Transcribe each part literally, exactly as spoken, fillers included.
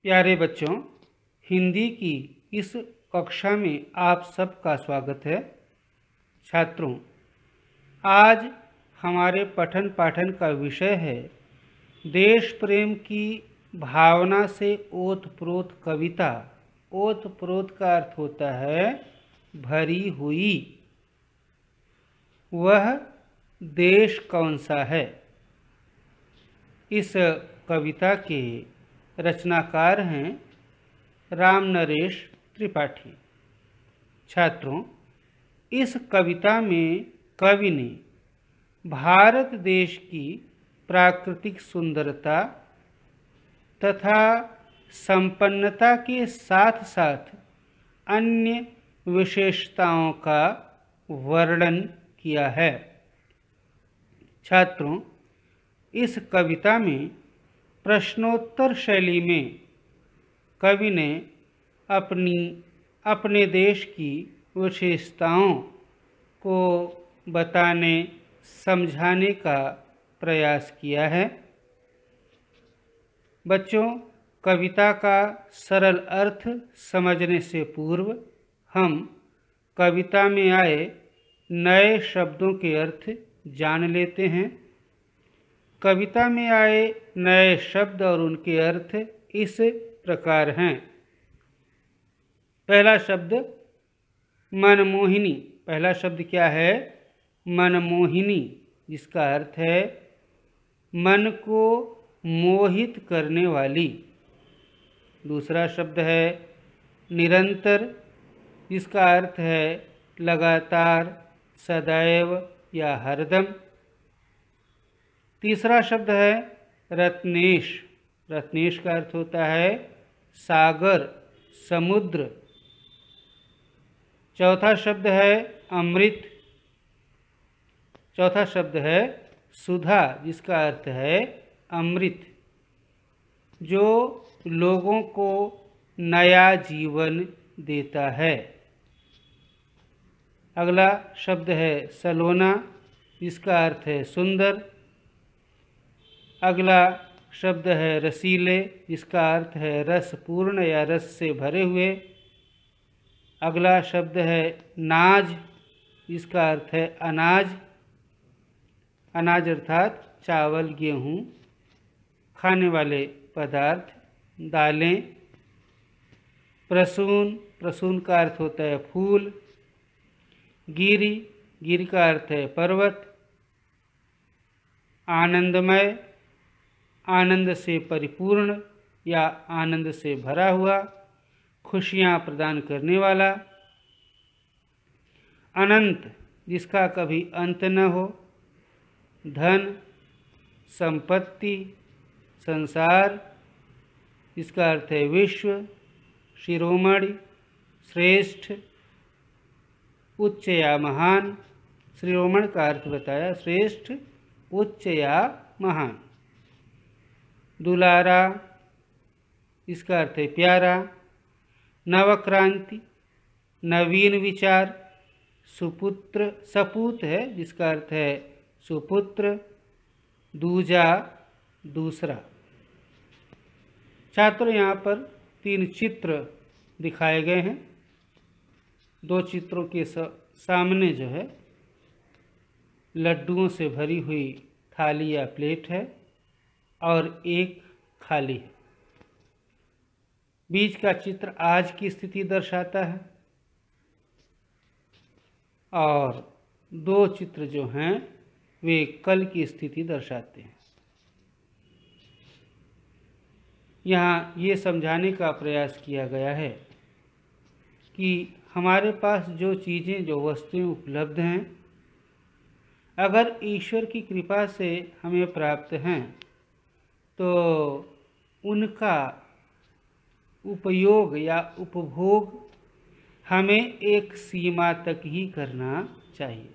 प्यारे बच्चों, हिंदी की इस कक्षा में आप सबका स्वागत है। छात्रों, आज हमारे पठन पाठन का विषय है देश प्रेम की भावना से ओतप्रोत कविता। ओतप्रोत का अर्थ होता है भरी हुई। वह देश कौन सा है? इस कविता के रचनाकार हैं राम नरेश त्रिपाठी। छात्रों, इस कविता में कवि ने भारत देश की प्राकृतिक सुंदरता तथा संपन्नता के साथ साथ अन्य विशेषताओं का वर्णन किया है। छात्रों, इस कविता में प्रश्नोत्तर शैली में कवि ने अपनी अपने देश की विशेषताओं को बताने समझाने का प्रयास किया है। बच्चों, कविता का सरल अर्थ समझने से पूर्व हम कविता में आए नए शब्दों के अर्थ जान लेते हैं। कविता में आए नए शब्द और उनके अर्थ इस प्रकार हैं। पहला शब्द मनमोहिनी। पहला शब्द क्या है? मनमोहिनी, जिसका अर्थ है मन को मोहित करने वाली। दूसरा शब्द है निरंतर, जिसका अर्थ है लगातार, सदैव या हरदम। तीसरा शब्द है रत्नेश। रत्नेश का अर्थ होता है सागर, समुद्र। चौथा शब्द है अमृत। चौथा शब्द है सुधा, जिसका अर्थ है अमृत, जो लोगों को नया जीवन देता है। अगला शब्द है सलोना, जिसका अर्थ है सुंदर। अगला शब्द है रसीले, जिसका अर्थ है रसपूर्ण या रस से भरे हुए। अगला शब्द है नाज, जिसका अर्थ है अनाज। अनाज अर्थात चावल, गेहूँ, खाने वाले पदार्थ, दालें। प्रसून, प्रसून का अर्थ होता है फूल। गिरि, गिरि का अर्थ है पर्वत। आनंदमय, आनंद से परिपूर्ण या आनंद से भरा हुआ, खुशियाँ प्रदान करने वाला। अनंत, जिसका कभी अंत न हो। धन, संपत्ति, संसार, जिसका अर्थ है विश्व। शिरोमणि, श्रेष्ठ, उच्च या महान। शिरोमणि का अर्थ बताया श्रेष्ठ, उच्च या महान। दुलारा, इसका अर्थ है प्यारा। नवक्रांति, नवीन विचार। सुपुत्र, सपूत है, जिसका अर्थ है सुपुत्र। दूजा, दूसरा। छात्रों, यहाँ पर तीन चित्र दिखाए गए हैं। दो चित्रों के सामने जो है लड्डुओं से भरी हुई थाली या प्लेट है और एक खाली है। बीच का चित्र आज की स्थिति दर्शाता है और दो चित्र जो हैं वे कल की स्थिति दर्शाते हैं। यहाँ ये समझाने का प्रयास किया गया है कि हमारे पास जो चीज़ें, जो वस्तुएं उपलब्ध हैं, अगर ईश्वर की कृपा से हमें प्राप्त हैं तो उनका उपयोग या उपभोग हमें एक सीमा तक ही करना चाहिए।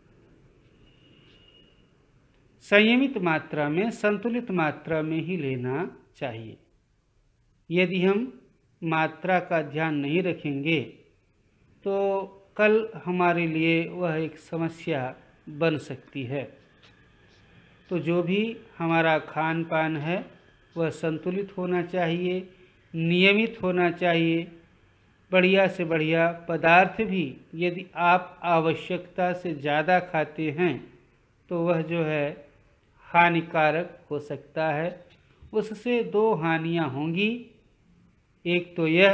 संयमित मात्रा में, संतुलित मात्रा में ही लेना चाहिए। यदि हम मात्रा का ध्यान नहीं रखेंगे तो कल हमारे लिए वह एक समस्या बन सकती है। तो जो भी हमारा खान पान है वह संतुलित होना चाहिए, नियमित होना चाहिए। बढ़िया से बढ़िया पदार्थ भी यदि आप आवश्यकता से ज़्यादा खाते हैं तो वह जो है हानिकारक हो सकता है। उससे दो हानियां होंगी। एक तो यह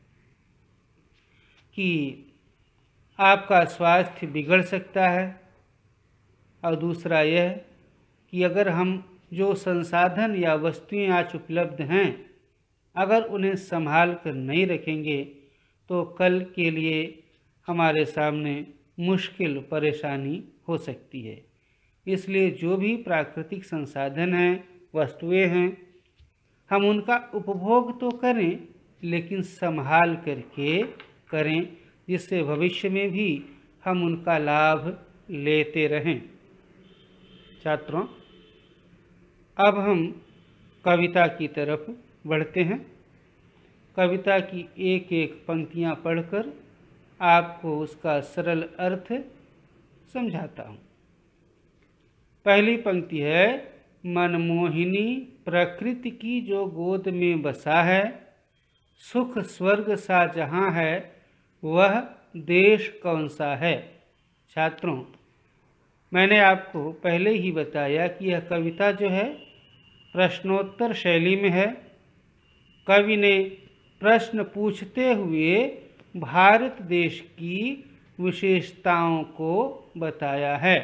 कि आपका स्वास्थ्य बिगड़ सकता है, और दूसरा यह कि अगर हम जो संसाधन या वस्तुएं आज उपलब्ध हैं अगर उन्हें संभाल कर नहीं रखेंगे तो कल के लिए हमारे सामने मुश्किल परेशानी हो सकती है। इसलिए जो भी प्राकृतिक संसाधन हैं, वस्तुएं हैं, हम उनका उपभोग तो करें लेकिन संभाल करके करें, जिससे भविष्य में भी हम उनका लाभ लेते रहें। छात्रों, अब हम कविता की तरफ बढ़ते हैं। कविता की एक एक पंक्तियां पढ़कर आपको उसका सरल अर्थ समझाता हूँ। पहली पंक्ति है, मनमोहिनी प्रकृति की जो गोद में बसा है, सुख स्वर्ग सा जहाँ है, वह देश कौन सा है। छात्रों, मैंने आपको पहले ही बताया कि यह कविता जो है प्रश्नोत्तर शैली में है। कवि ने प्रश्न पूछते हुए भारत देश की विशेषताओं को बताया है।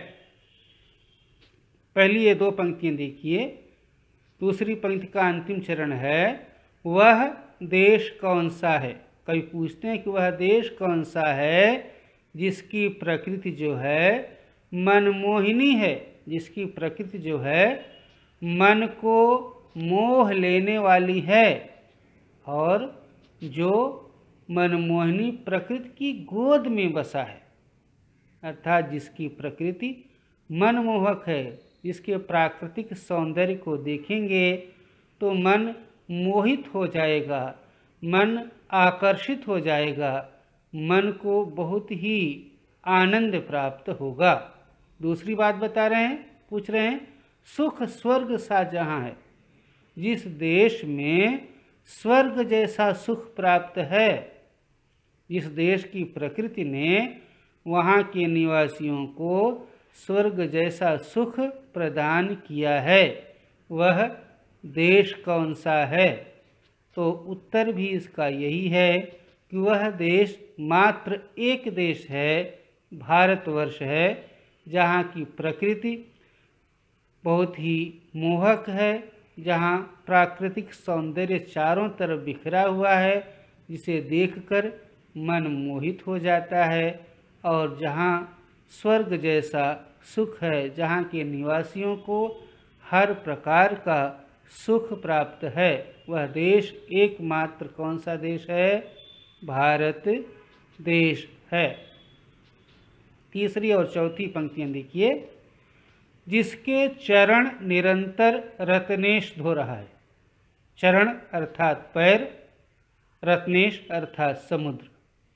पहली ये दो पंक्तियां देखिए। दूसरी पंक्ति का अंतिम चरण है, वह देश कौन सा है। कवि पूछते हैं कि वह देश कौन सा है जिसकी प्रकृति जो है मनमोहिनी है, जिसकी प्रकृति जो है मन को मोह लेने वाली है, और जो मनमोहिनी प्रकृति की गोद में बसा है, अर्थात जिसकी प्रकृति मनमोहक है, जिसके प्राकृतिक सौंदर्य को देखेंगे तो मन मोहित हो जाएगा, मन आकर्षित हो जाएगा, मन को बहुत ही आनंद प्राप्त होगा। दूसरी बात बता रहे हैं, पूछ रहे हैं, सुख स्वर्ग सा जहाँ है, जिस देश में स्वर्ग जैसा सुख प्राप्त है, जिस देश की प्रकृति ने वहाँ के निवासियों को स्वर्ग जैसा सुख प्रदान किया है, वह देश कौन सा है। तो उत्तर भी इसका यही है कि वह देश मात्र एक देश है, भारतवर्ष है, जहाँ की प्रकृति बहुत ही मोहक है, जहाँ प्राकृतिक सौंदर्य चारों तरफ बिखरा हुआ है, जिसे देखकर मन मोहित हो जाता है, और जहाँ स्वर्ग जैसा सुख है, जहाँ के निवासियों को हर प्रकार का सुख प्राप्त है। वह देश एकमात्र कौन सा देश है? भारत देश है। तीसरी और चौथी पंक्तियां देखिए। जिसके चरण निरंतर रत्नेश धो रहा है। चरण अर्थात पैर, रत्नेश अर्थात समुद्र।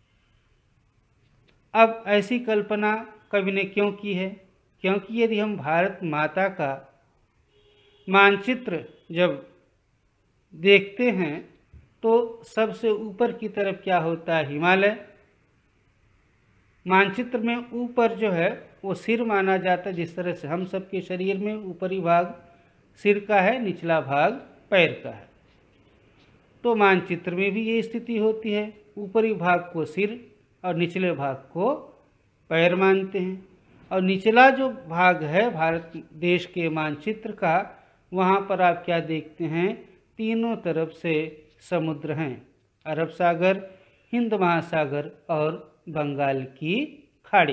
अब ऐसी कल्पना कवि ने क्यों की है? क्योंकि यदि हम भारत माता का मानचित्र जब देखते हैं तो सबसे ऊपर की तरफ क्या होता है? हिमालय। मानचित्र में ऊपर जो है वो सिर माना जाता है। जिस तरह से हम सब के शरीर में ऊपरी भाग सिर का है, निचला भाग पैर का है, तो मानचित्र में भी ये स्थिति होती है। ऊपरी भाग को सिर और निचले भाग को पैर मानते हैं। और निचला जो भाग है भारत देश के मानचित्र का, वहाँ पर आप क्या देखते हैं? तीनों तरफ से समुद्र हैं, अरब सागर, हिंद महासागर और बंगाल की खाड़ी।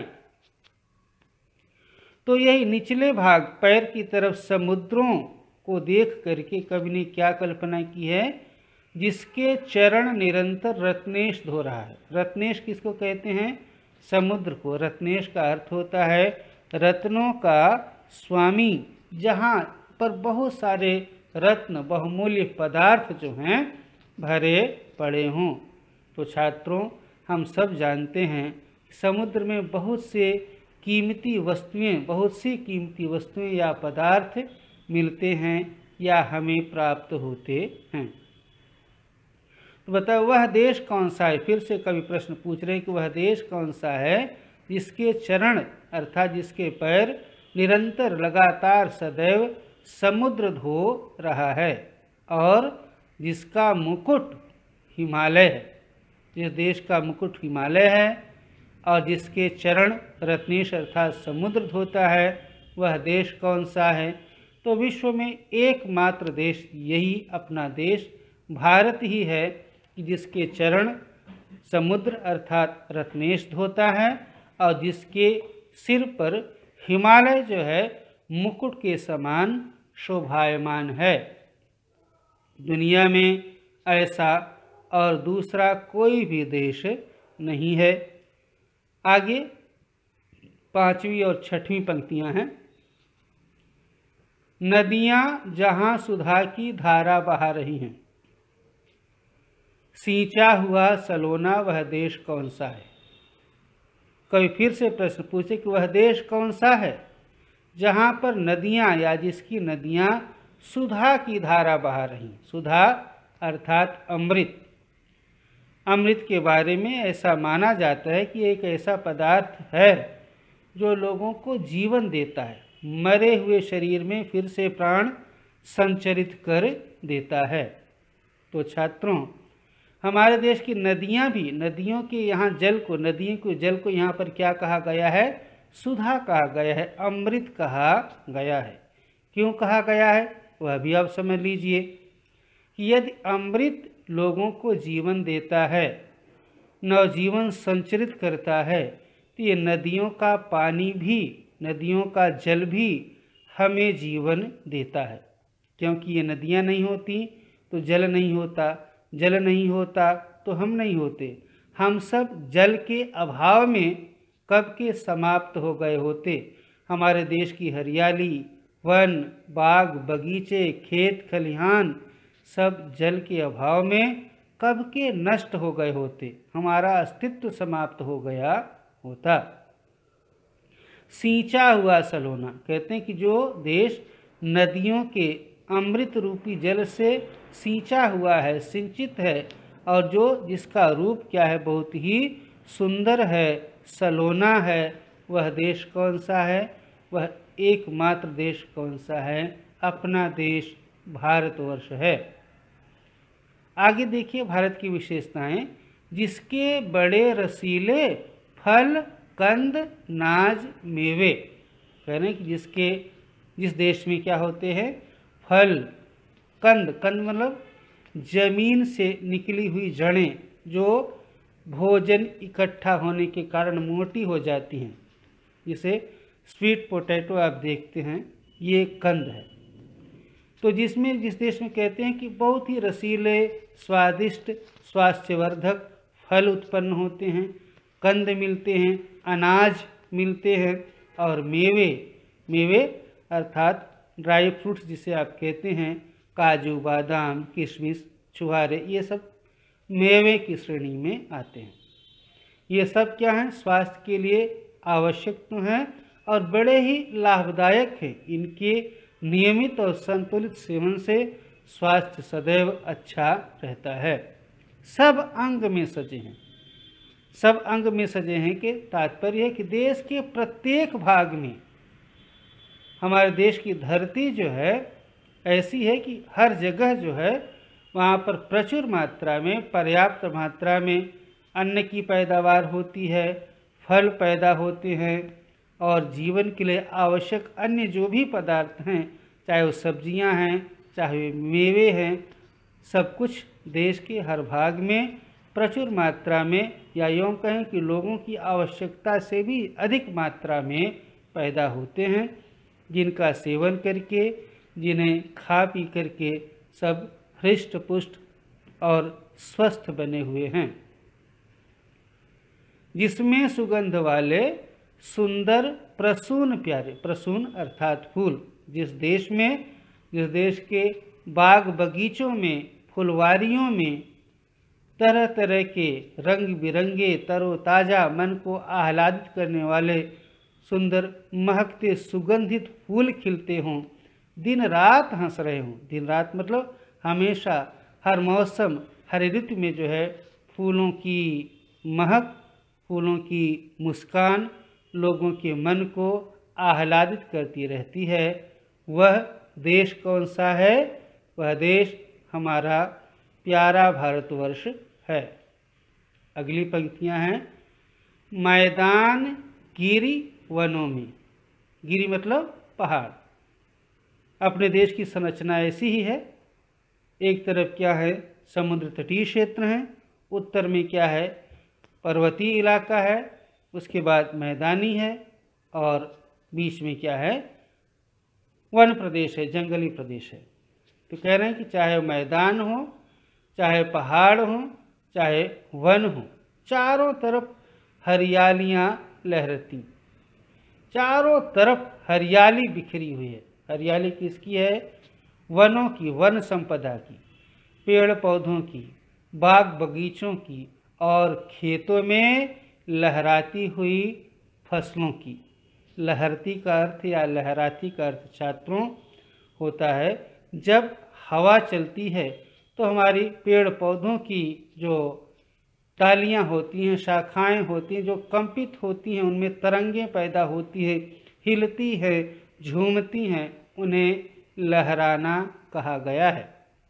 तो यही निचले भाग पैर की तरफ समुद्रों को देख करके कवि ने क्या कल्पना की है? जिसके चरण निरंतर रत्नेश धो रहा है। रत्नेश किसको कहते हैं? समुद्र को। रत्नेश का अर्थ होता है रत्नों का स्वामी, जहाँ पर बहुत सारे रत्न, बहुमूल्य पदार्थ जो हैं भरे पड़े हों। तो छात्रों, हम सब जानते हैं समुद्र में बहुत से कीमती वस्तुएं, बहुत सी कीमती वस्तुएं या पदार्थ मिलते हैं या हमें प्राप्त होते हैं। तो बताओ वह देश कौन सा है। फिर से कवि प्रश्न पूछ रहे हैं कि वह देश कौन सा है जिसके चरण अर्थात जिसके पैर निरंतर लगातार सदैव समुद्र धो रहा है और जिसका मुकुट हिमालय है। जिस देश का मुकुट हिमालय है और जिसके चरण रत्नेश अर्थात समुद्र धोता है, वह देश कौन सा है। तो विश्व में एकमात्र देश यही अपना देश भारत ही है कि जिसके चरण समुद्र अर्थात रत्नेश धोता है और जिसके सिर पर हिमालय जो है मुकुट के समान शोभायमान है। दुनिया में ऐसा और दूसरा कोई भी देश नहीं है। आगे पांचवी और छठवीं पंक्तियां हैं। नदियां जहां सुधा की धारा बहा रही हैं, सींचा हुआ सलोना वह देश कौन सा है। कवि फिर से प्रश्न पूछे कि वह देश कौन सा है जहां पर नदियां या जिसकी नदियां सुधा की धारा बहा रही। सुधा अर्थात अमृत। अमृत के बारे में ऐसा माना जाता है कि एक ऐसा पदार्थ है जो लोगों को जीवन देता है, मरे हुए शरीर में फिर से प्राण संचरित कर देता है। तो छात्रों, हमारे देश की नदियां भी, नदियों के यहाँ जल को, नदियों के जल को यहाँ पर क्या कहा गया है, सुधा कहा गया है, अमृत कहा गया है। क्यों कहा गया है वह भी आप समझ लीजिए कि यदि अमृत लोगों को जीवन देता है, नवजीवन संचरित करता है, तो ये नदियों का पानी भी, नदियों का जल भी हमें जीवन देता है। क्योंकि ये नदियाँ नहीं होती तो जल नहीं होता, जल नहीं होता तो हम नहीं होते। हम सब जल के अभाव में कब के समाप्त हो गए होते। हमारे देश की हरियाली, वन, बाग, बगीचे, खेत खलिहान सब जल के अभाव में कब के नष्ट हो गए होते, हमारा अस्तित्व समाप्त हो गया होता। सींचा हुआ सलोना, कहते हैं कि जो देश नदियों के अमृत रूपी जल से सींचा हुआ है, सिंचित है, और जो जिसका रूप क्या है, बहुत ही सुंदर है, सलोना है, वह देश कौन सा है, वह एकमात्र देश कौन सा है, अपना देश भारतवर्ष है। आगे देखिए भारत की विशेषताएं। जिसके बड़े रसीले फल, कंद, नाज, मेवे, कह रहे हैं कि जिसके जिस देश में क्या होते हैं, फल, कंद, कंद मतलब जमीन से निकली हुई जड़ें जो भोजन इकट्ठा होने के कारण मोटी हो जाती हैं, जिसे स्वीट पोटैटो आप देखते हैं, ये कंद है। तो जिसमें जिस देश में कहते हैं कि बहुत ही रसीले, स्वादिष्ट, स्वास्थ्यवर्धक फल उत्पन्न होते हैं, कंद मिलते हैं, अनाज मिलते हैं, और मेवे, मेवे अर्थात ड्राई फ्रूट्स जिसे आप कहते हैं, काजू, बादाम, किशमिश, छुहारे, ये सब मेवे की श्रेणी में आते हैं। ये सब क्या हैं, स्वास्थ्य के लिए आवश्यक तो हैं और बड़े ही लाभदायक हैं। इनके नियमित और संतुलित सेवन से स्वास्थ्य सदैव अच्छा रहता है। सब अंग में सजे हैं, सब अंग में सजे हैं के तात्पर्य है कि देश के प्रत्येक भाग में, हमारे देश की धरती जो है ऐसी है कि हर जगह जो है वहाँ पर प्रचुर मात्रा में, पर्याप्त मात्रा में अन्न की पैदावार होती है, फल पैदा होते हैं, और जीवन के लिए आवश्यक अन्य जो भी पदार्थ हैं, चाहे वो सब्जियां हैं, चाहे वे मेवे हैं, सब कुछ देश के हर भाग में प्रचुर मात्रा में, या यूँ कहें कि लोगों की आवश्यकता से भी अधिक मात्रा में पैदा होते हैं, जिनका सेवन करके, जिन्हें खा पी करके सब हृष्ट पुष्ट और स्वस्थ बने हुए हैं। जिसमें सुगंध वाले सुंदर प्रसून प्यारे, प्रसून अर्थात फूल, जिस देश में, जिस देश के बाग बगीचों में, फुलवारियों में तरह तरह के रंग बिरंगे, तरोताज़ा, मन को आह्लादित करने वाले सुंदर महकते सुगंधित फूल खिलते हों, दिन रात हंस रहे हों। दिन रात मतलब हमेशा, हर मौसम, हर ऋतु में जो है फूलों की महक, फूलों की मुस्कान लोगों के मन को आह्लादित करती रहती है। वह देश कौन सा है? वह देश हमारा प्यारा भारतवर्ष है। अगली पंक्तियां हैं, मैदान गिरी वनों में। गिरी मतलब पहाड़। अपने देश की संरचना ऐसी ही है। एक तरफ क्या है? समुद्र तटीय क्षेत्र है, उत्तर में क्या है? पर्वतीय इलाका है, उसके बाद मैदानी है, और बीच में क्या है? वन प्रदेश है, जंगली प्रदेश है। तो कह रहे हैं कि चाहे मैदान हो, चाहे पहाड़ हो, चाहे वन हो, चारों तरफ हरियालियाँ लहरती, चारों तरफ हरियाली बिखरी हुई है। हरियाली किसकी है? वनों की, वन संपदा की, पेड़ पौधों की, बाग बगीचों की, और खेतों में लहराती हुई फसलों की। लहरती का अर्थ या लहराती का अर्थ छात्रों होता है जब हवा चलती है तो हमारी पेड़ पौधों की जो डालियाँ होती हैं, शाखाएं होती हैं, जो कंपित होती हैं, उनमें तरंगें पैदा होती है, हिलती है, झूमती हैं, उन्हें लहराना कहा गया है।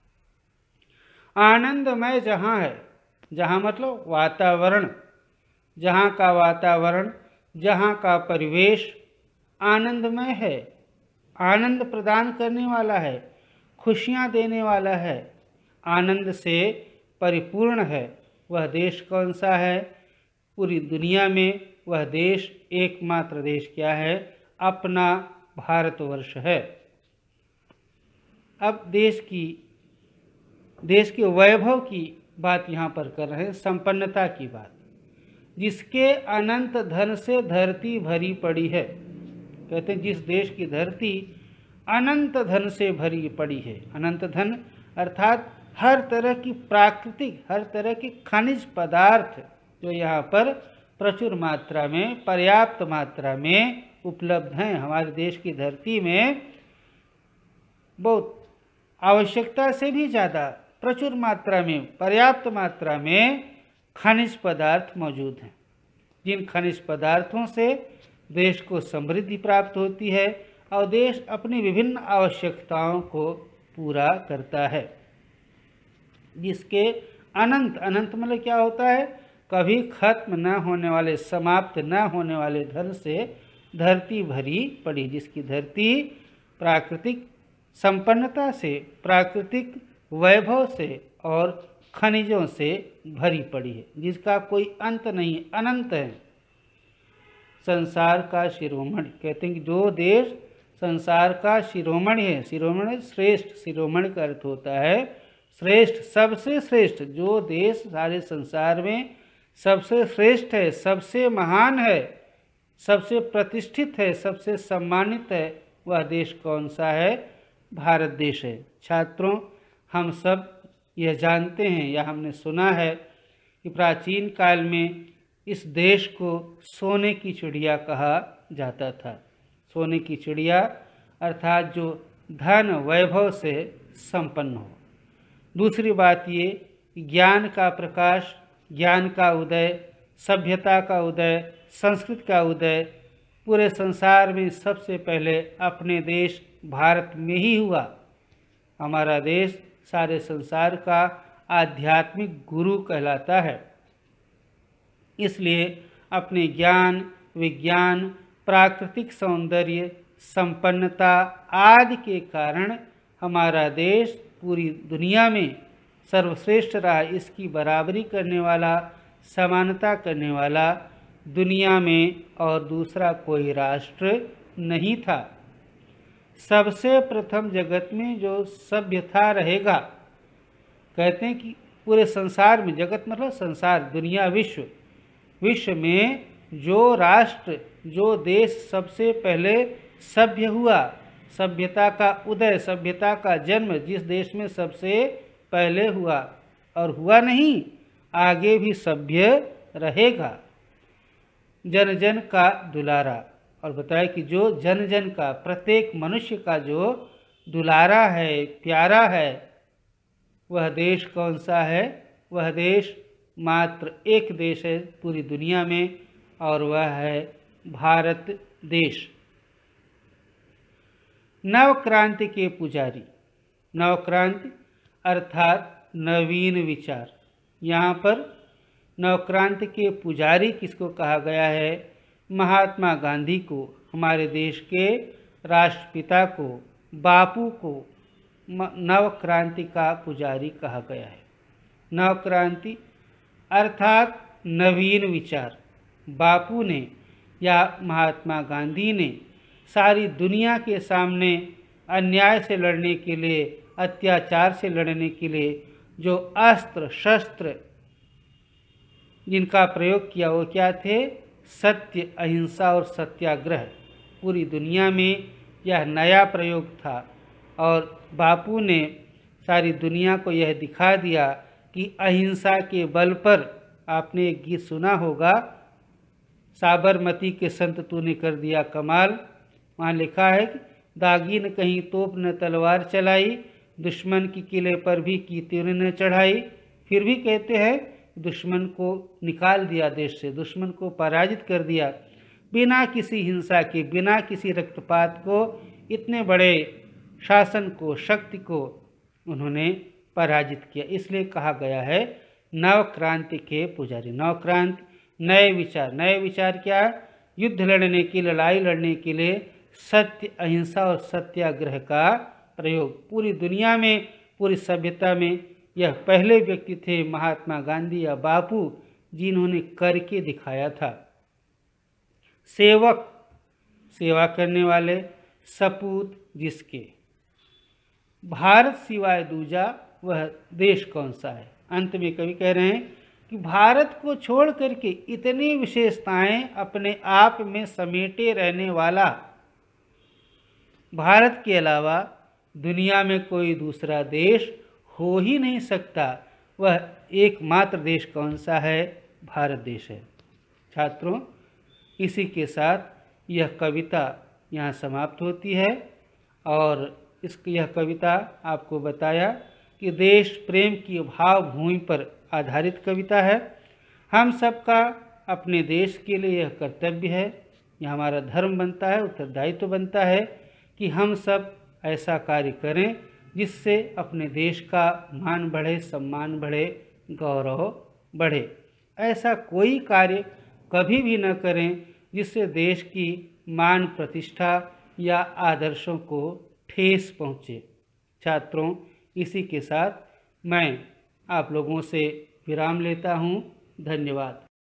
आनंदमय जहाँ है, जहाँ मतलब वातावरण, जहाँ का वातावरण, जहाँ का परिवेश आनंदमय है, आनंद प्रदान करने वाला है, खुशियाँ देने वाला है, आनंद से परिपूर्ण है, वह देश कौन सा है? पूरी दुनिया में वह देश, एकमात्र देश क्या है? अपना भारतवर्ष है। अब देश की देश के वैभव की बात यहाँ पर कर रहे हैं, संपन्नता की बात। जिसके अनंत धन से धरती भरी पड़ी है। कहते हैं जिस देश की धरती अनंत धन से भरी पड़ी है। अनंत धन अर्थात हर तरह की प्राकृतिक, हर तरह के खनिज पदार्थ जो यहाँ पर प्रचुर मात्रा में, पर्याप्त मात्रा में उपलब्ध हैं। हमारे देश की धरती में बहुत आवश्यकता से भी ज़्यादा प्रचुर मात्रा में, पर्याप्त मात्रा में खनिज पदार्थ मौजूद हैं, जिन खनिज पदार्थों से देश को समृद्धि प्राप्त होती है और देश अपनी विभिन्न आवश्यकताओं को पूरा करता है। जिसके अनंत, अनंत मतलब क्या होता है? कभी खत्म न होने वाले, समाप्त न होने वाले धन से धरती भरी पड़ी। जिसकी धरती प्राकृतिक संपन्नता से, प्राकृतिक वैभव से और खनिजों से भरी पड़ी है, जिसका कोई अंत नहीं, अनंत है। संसार का शिरोमणि, कहते हैं कि जो देश संसार का शिरोमणि है, शिरोमणि श्रेष्ठ, शिरोमणि का अर्थ होता है श्रेष्ठ, सबसे श्रेष्ठ। जो देश सारे संसार में सबसे श्रेष्ठ है, सबसे महान है, सबसे प्रतिष्ठित है, सबसे सम्मानित है, वह देश कौन सा है? भारत देश है। छात्रों, हम सब यह जानते हैं या हमने सुना है कि प्राचीन काल में इस देश को सोने की चिड़िया कहा जाता था। सोने की चिड़िया अर्थात जो धन वैभव से संपन्न हो। दूसरी बात ये, ज्ञान का प्रकाश, ज्ञान का उदय, सभ्यता का उदय, संस्कृत का उदय पूरे संसार में सबसे पहले अपने देश भारत में ही हुआ। हमारा देश सारे संसार का आध्यात्मिक गुरु कहलाता है। इसलिए अपने ज्ञान, विज्ञान, प्राकृतिक सौंदर्य, संपन्नता आदि के कारण हमारा देश पूरी दुनिया में सर्वश्रेष्ठ रहा। इसकी बराबरी करने वाला, समानता करने वाला दुनिया में और दूसरा कोई राष्ट्र नहीं था। सबसे प्रथम जगत में जो सभ्यता रहेगा, कहते हैं कि पूरे संसार में, जगत मतलब संसार, दुनिया, विश्व, विश्व में जो राष्ट्र, जो देश सबसे पहले सभ्य हुआ, सभ्यता का उदय, सभ्यता का जन्म जिस देश में सबसे पहले हुआ और हुआ नहीं, आगे भी सभ्य रहेगा। जन जन का दुलारा, और बताया कि जो जन जन का, प्रत्येक मनुष्य का जो दुलारा है, प्यारा है, वह देश कौन सा है? वह देश मात्र एक देश है पूरी दुनिया में, और वह है भारत देश। नवक्रांति के पुजारी। नवक्रांति अर्थात नवीन विचार। यहाँ पर नवक्रांति के पुजारी किसको कहा गया है? महात्मा गांधी को, हमारे देश के राष्ट्रपिता को, बापू को नवक्रांति का पुजारी कहा गया है। नवक्रांति अर्थात नवीन विचार। बापू ने या महात्मा गांधी ने सारी दुनिया के सामने अन्याय से लड़ने के लिए, अत्याचार से लड़ने के लिए जो अस्त्र शस्त्र जिनका प्रयोग किया वो क्या थे? सत्य, अहिंसा और सत्याग्रह। पूरी दुनिया में यह नया प्रयोग था और बापू ने सारी दुनिया को यह दिखा दिया कि अहिंसा के बल पर, आपने एक गीत सुना होगा, साबरमती के संत तूने कर दिया कमाल। वहाँ लिखा है कि दागी न कहीं तोप न तलवार चलाई, दुश्मन की किले पर भी की तीर न चढ़ाई। फिर भी कहते हैं दुश्मन को निकाल दिया देश से, दुश्मन को पराजित कर दिया बिना किसी हिंसा के, बिना किसी रक्तपात को। इतने बड़े शासन को, शक्ति को उन्होंने पराजित किया। इसलिए कहा गया है नवक्रांति के पुजारी। नवक्रांति नए विचार। नए विचार क्या? युद्ध लड़ने की, लड़ाई लड़ने के लिए सत्य, अहिंसा और सत्याग्रह का प्रयोग। पूरी दुनिया में, पूरी सभ्यता में यह पहले व्यक्ति थे महात्मा गांधी या बापू जिन्होंने करके दिखाया था। सेवक, सेवा करने वाले, सपूत जिसके। भारत सिवाय दूजा वह देश कौन सा है? अंत में कवि कह रहे हैं कि भारत को छोड़ करके इतनी विशेषताएं अपने आप में समेटे रहने वाला भारत के अलावा दुनिया में कोई दूसरा देश हो ही नहीं सकता। वह एकमात्र देश कौन सा है? भारत देश है। छात्रों, इसी के साथ यह कविता यहाँ समाप्त होती है और इस यह कविता आपको बताया कि देश प्रेम की भावभूमि पर आधारित कविता है। हम सबका अपने देश के लिए यह कर्तव्य है, यह हमारा धर्म बनता है, उत्तरदायित्व बनता है कि हम सब ऐसा कार्य करें जिससे अपने देश का मान बढ़े, सम्मान बढ़े, गौरव बढ़े। ऐसा कोई कार्य कभी भी न करें जिससे देश की मान प्रतिष्ठा या आदर्शों को ठेस पहुँचे। छात्रों, इसी के साथ मैं आप लोगों से विराम लेता हूँ। धन्यवाद।